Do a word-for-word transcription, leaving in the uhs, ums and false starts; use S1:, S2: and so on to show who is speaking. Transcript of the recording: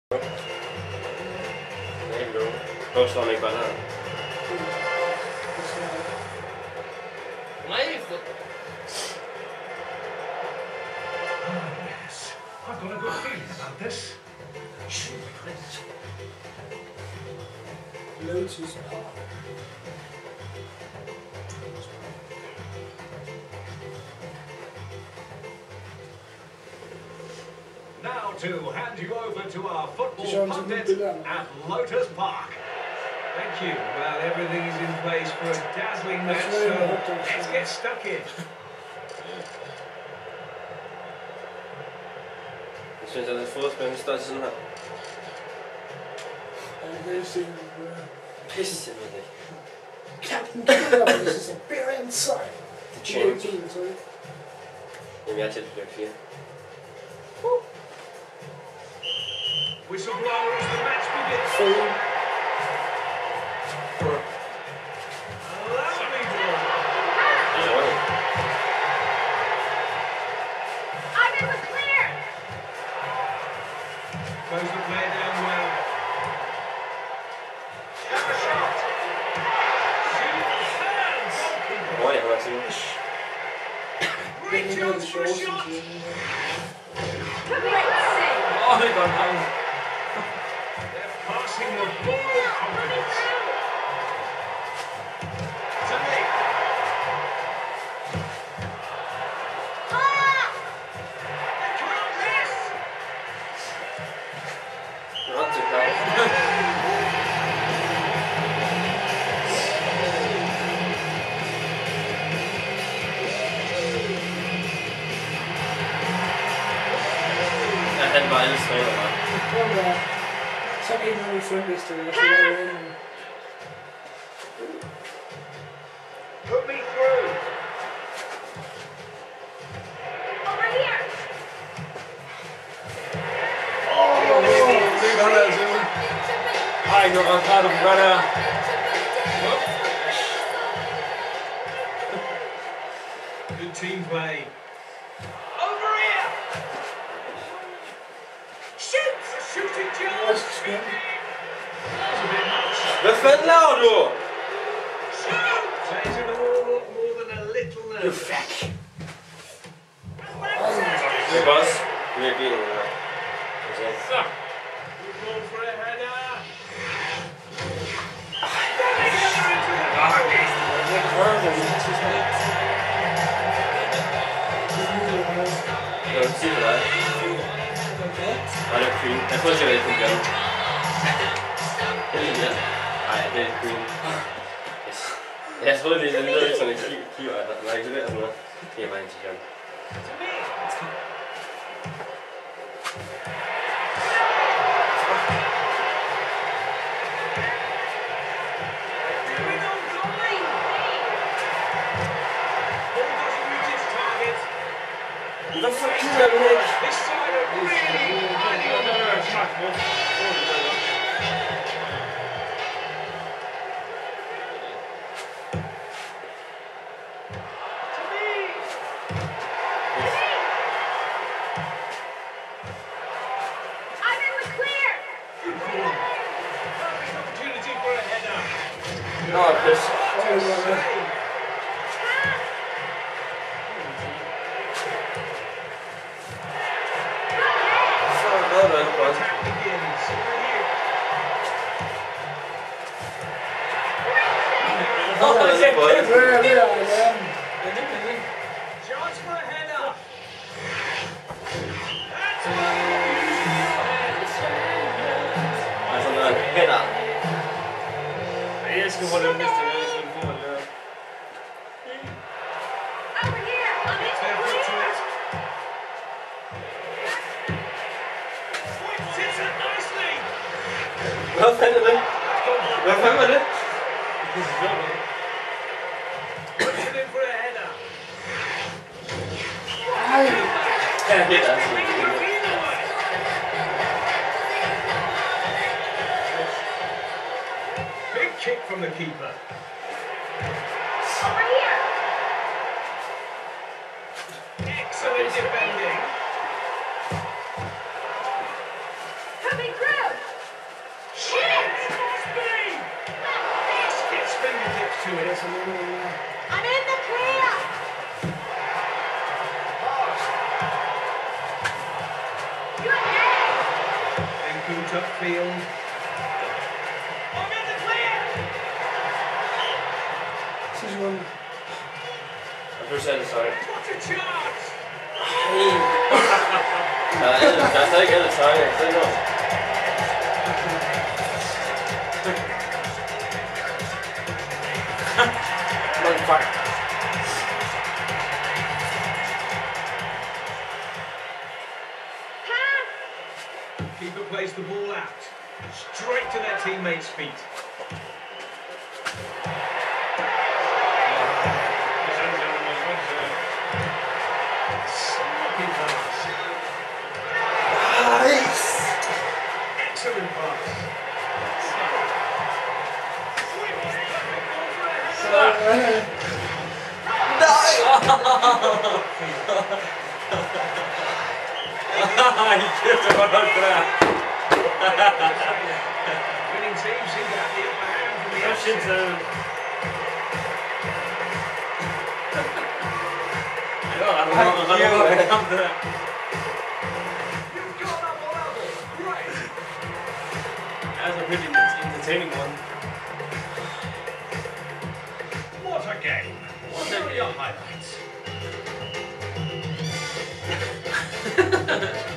S1: There you go. Don't start make banana.
S2: Nice.
S3: Oh, yes. I've got a good feeling about this.
S4: Lotus Park.
S3: Now to hand you over to our football pundit at Lotus Park. Thank you. Well, everything is in place for a dazzling match, so let's get stuck in.
S1: Jeg synes, at det er fodspil, står i siden her.
S4: I'm very soon.
S1: Pisse simpelthen ikke.
S4: Captain Kinect Device is very inside.
S1: The change.
S4: Sorry.
S1: Jamen, jeg er tæt på fire.
S3: Whistle blows, the match begins.
S4: So,
S3: Lovely ball.
S5: Ivan was clear.
S3: Close the player down well. Have a shot. Superb
S1: Hvor er jeg, hvor er jeg
S3: Great chance for a shot.
S5: Great save.
S2: Åh, det er godt navn.
S3: They're passing the ball with confidence. To me.
S5: Ah!
S3: They can't miss.
S1: Not too bad. Jeg havde bare alle stræder bare.
S4: one more. Så kan I nå i frøndliste, jeg skal være inde.
S3: Put me through.
S5: Over here.
S2: Det er godt altså. Ej, nu har du godt her.
S3: Good team play. Over here. Shoots. A shooting chance.
S4: Spin.
S3: That was a bit much.
S1: Hvad fanden laver du?
S3: Shoot. Says it all more than a little
S1: You
S3: nervous.
S1: fuck.
S3: Fantastic.
S1: Det er boss. Det er bilen her.
S2: Så.
S3: Good ball for a header.
S1: Jeg vil sige for dig. Nej, det er Queen. Jeg tror ikke, jeg ved, det fungerer. Det er lige der. Nej, det er Queen. Yes. Jeg troede lige, det lyder lidt sådan en kiv. Nej, ikke det der sådan noget. Det er bare en chicken. Hvad for en er det ikke?
S3: This side are really riding on the nerves. To me.
S5: Ivan was clear.
S3: Good ball. Perfect opportunity for a header.
S1: Nå, pis.
S3: Save.
S1: Så er det været godt.
S3: Attack begins.
S1: Nå, det er ikke godt.
S4: Where are we at, man?
S3: Chance for a header. That's one.
S1: Altså, der er hænder.
S2: Ej, jeg skal holde dem næste gang, så du får det.
S5: Over here. On
S3: Gets
S5: it.
S3: their foot to it. Whips it in nicely.
S1: Hvad fanden er det? Hvad fanden var det?
S3: Puts it in for a header.
S1: Ja, det er altså.
S3: Big kick from the keeper.
S5: Over here.
S3: Excellent defending.
S5: Coming through.
S4: Yes, I'm in one now.
S5: I'm in the clear. Good day.
S3: Encoot upfield. I'm in the clear.
S4: This is one.
S1: I first said it, sorry.
S3: What a chance!
S1: Nah, that's like in the sorry, I said no. Motherfucker.
S5: Pass.
S3: Keeper plays the ball out. Straight to their teammates' feet. Sloppy pass.
S1: Nice!
S3: Excellent pass. Winning teams seem to have the upper hand from the
S2: Russian
S3: outset.
S2: zone. No, I'm not going to come to that.
S3: You've got up on level. Great.
S2: That's a pretty entertaining one.
S3: What a game. What are your highlights?